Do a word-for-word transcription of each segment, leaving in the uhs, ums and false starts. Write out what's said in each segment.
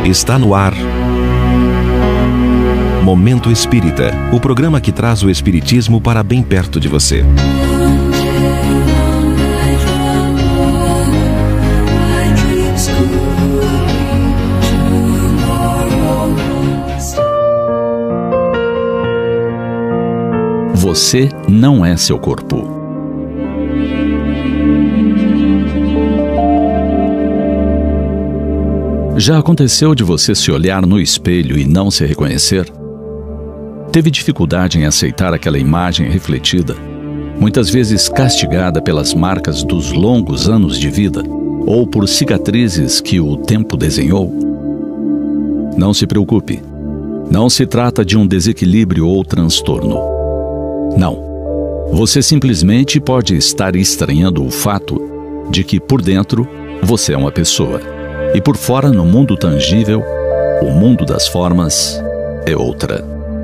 Está no ar. Momento Espírita, o programa que traz o Espiritismo para bem perto de você. Você não é seu corpo. Já aconteceu de você se olhar no espelho e não se reconhecer? Teve dificuldade em aceitar aquela imagem refletida, muitas vezes castigada pelas marcas dos longos anos de vida ou por cicatrizes que o tempo desenhou? Não se preocupe. Não se trata de um desequilíbrio ou transtorno. Não. Você simplesmente pode estar estranhando o fato de que por dentro você é uma pessoa e por fora, no mundo tangível, o mundo das formas é outra.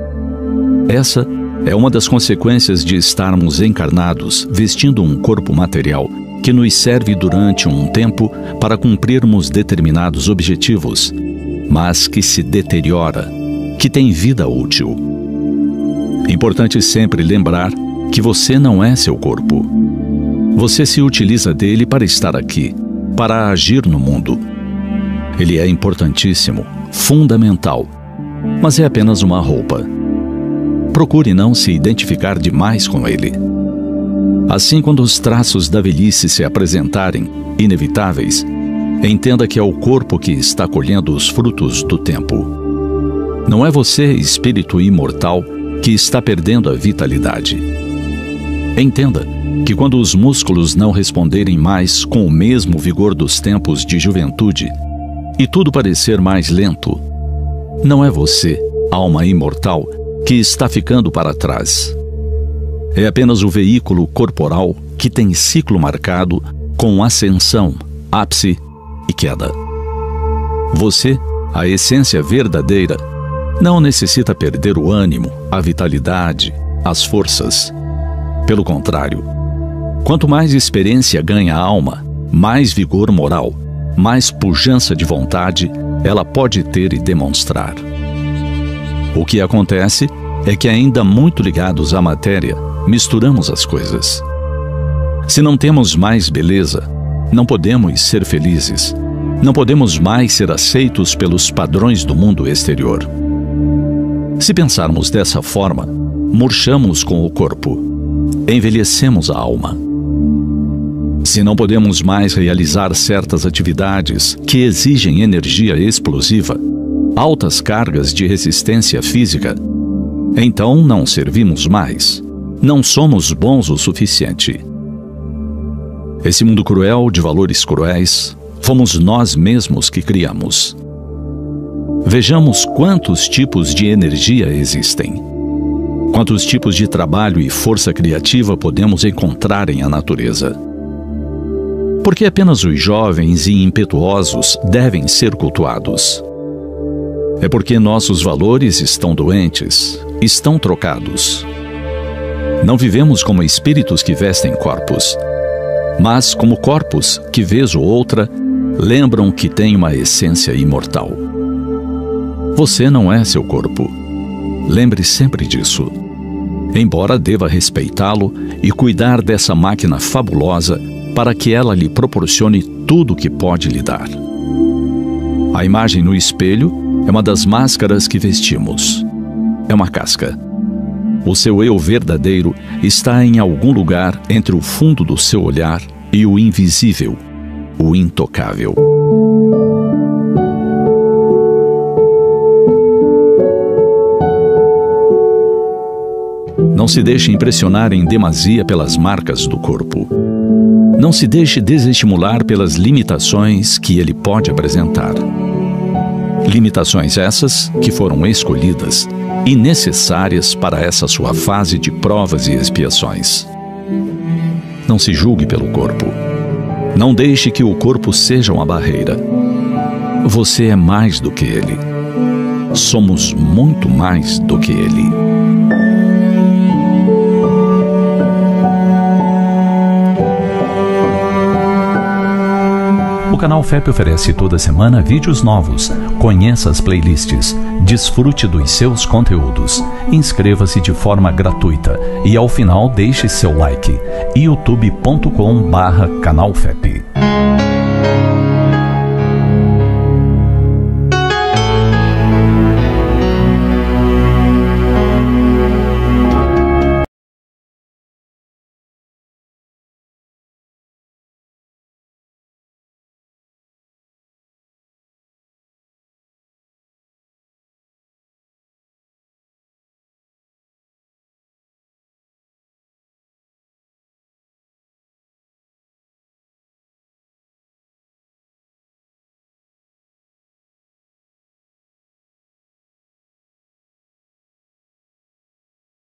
Essa é uma das consequências de estarmos encarnados vestindo um corpo material que nos serve durante um tempo para cumprirmos determinados objetivos, mas que se deteriora, que tem vida útil. É importante sempre lembrar que você não é seu corpo. Você se utiliza dele para estar aqui, para agir no mundo. Ele é importantíssimo, fundamental, mas é apenas uma roupa. Procure não se identificar demais com ele. Assim, quando os traços da velhice se apresentarem, inevitáveis, entenda que é o corpo que está colhendo os frutos do tempo. Não é você, espírito imortal, que está perdendo a vitalidade. Entenda que quando os músculos não responderem mais com o mesmo vigor dos tempos de juventude e tudo parecer mais lento, não é você, alma imortal, que está ficando para trás. É apenas o veículo corporal que tem ciclo marcado com ascensão, ápice e queda. Você, a essência verdadeira, não necessita perder o ânimo, a vitalidade, as forças. Pelo contrário, quanto mais experiência ganha a alma, mais vigor moral, mais pujança de vontade ela pode ter e demonstrar. O que acontece é que, ainda muito ligados à matéria, misturamos as coisas. Se não temos mais beleza, não podemos ser felizes, não podemos mais ser aceitos pelos padrões do mundo exterior. Se pensarmos dessa forma, murchamos com o corpo, envelhecemos a alma. Se não podemos mais realizar certas atividades que exigem energia explosiva, altas cargas de resistência física, então não servimos mais, não somos bons o suficiente. Esse mundo cruel de valores cruéis, fomos nós mesmos que criamos. Vejamos quantos tipos de energia existem. Quantos tipos de trabalho e força criativa podemos encontrar em a natureza? Por que apenas os jovens e impetuosos devem ser cultuados? É porque nossos valores estão doentes, estão trocados. Não vivemos como espíritos que vestem corpos, mas como corpos que, vez ou outra, lembram que têm uma essência imortal. Você não é seu corpo. Lembre sempre disso. Embora deva respeitá-lo e cuidar dessa máquina fabulosa para que ela lhe proporcione tudo o que pode lhe dar. A imagem no espelho é uma das máscaras que vestimos. É uma casca. O seu eu verdadeiro está em algum lugar entre o fundo do seu olhar e o invisível, o intocável. Não se deixe impressionar em demasia pelas marcas do corpo. Não se deixe desestimular pelas limitações que ele pode apresentar. Limitações essas que foram escolhidas e necessárias para essa sua fase de provas e expiações. Não se julgue pelo corpo. Não deixe que o corpo seja uma barreira. Você é mais do que ele. Somos muito mais do que ele. O Canal F E P oferece toda semana vídeos novos. Conheça as playlists, desfrute dos seus conteúdos. Inscreva-se de forma gratuita e ao final deixe seu like. youtube ponto com barra canal F E P.